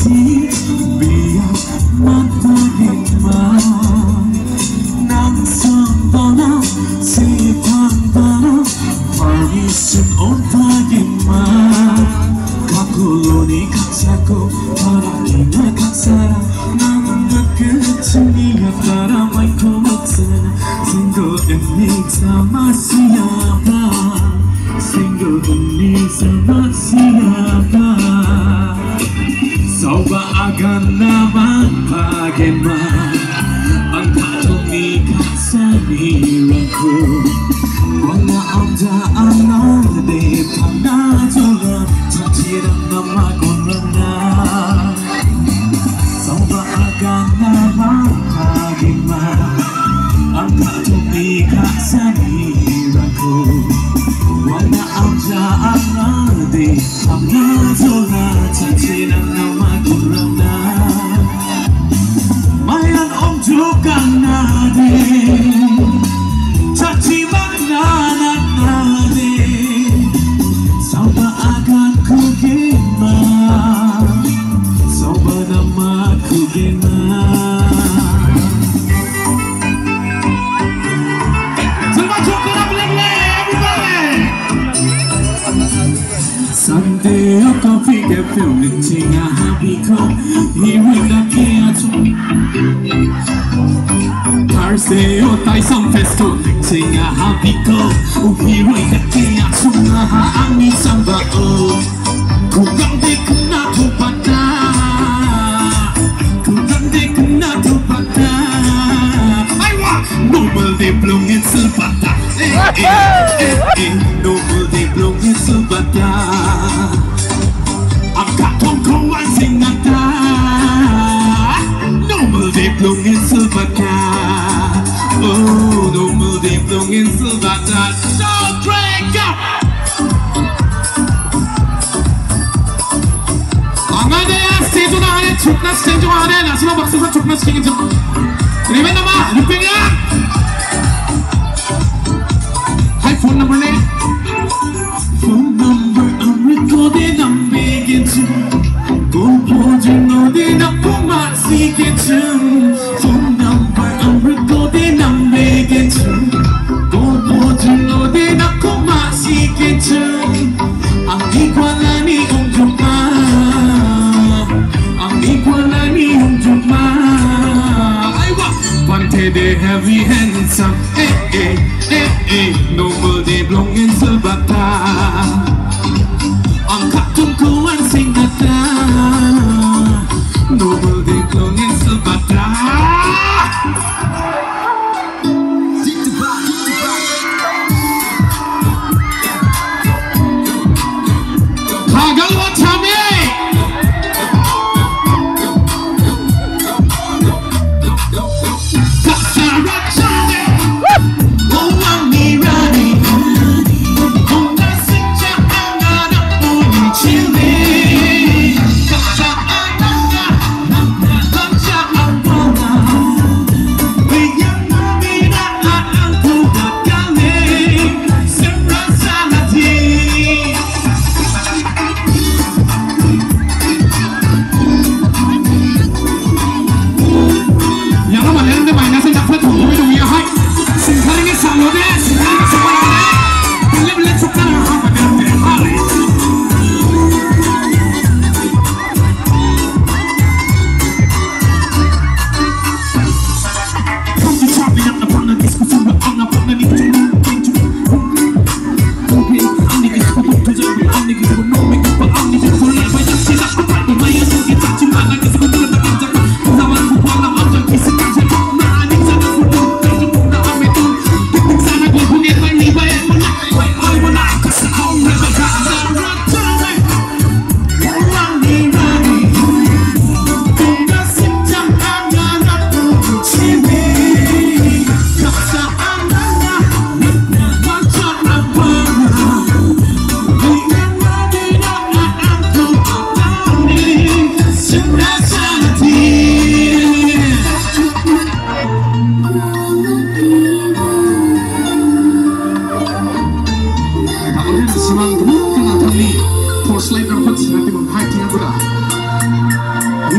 같이 미안하다기만 낭선 떠나 시판 떠나 말미순 온다기만 가꾸로니 각자고 바라니나 각사라 나는 그 끝이야 따라 마이코 못쓰나 Single ini sama siapa Single ini sama siapa Coba akan nama bagaimana Engkau tumikah sendiriku Wala ada anak di tanah jola Cantiran nama korona Coba akan nama bagaimana Engkau tumikah sendiriku Wala ada anak di tanah jola Cantiran nama korona Mayan om juga nade Caci mana nade Coba akan ku gimana Coba nama ku gimana Semua cukup lagi everybody Sunday aku fikir film tinggal hatiku Hiwi lagi aja Thursday tại sông festo tinggal hatiku Hiwi lagi aja Ami samba Ku ganti kena tu pada Ku ganti kena tu pada Aywa Nobel di belungin sebata Nobel di belungin sebata Angkat tongkongan singata Nobel di belungin sebata Oh Nobel di belungin sebata Don't break up 축나 스탠 좋아하네 나스마 박스에서 축나 스탠 좀 그러면 나마 육병이야 하이 폰 넘버네 폰 넘버 I'm recording I'm begging to 공포진 어디 나고 마시겠음 폰 넘버 I'm recording I'm begging to 공포진 어디 나고 마시겠음 아니 관한이 공정만 Igualani unjuma Aywa Pante de heavy handsome Nobel de blongin sebata Angkat tungkuan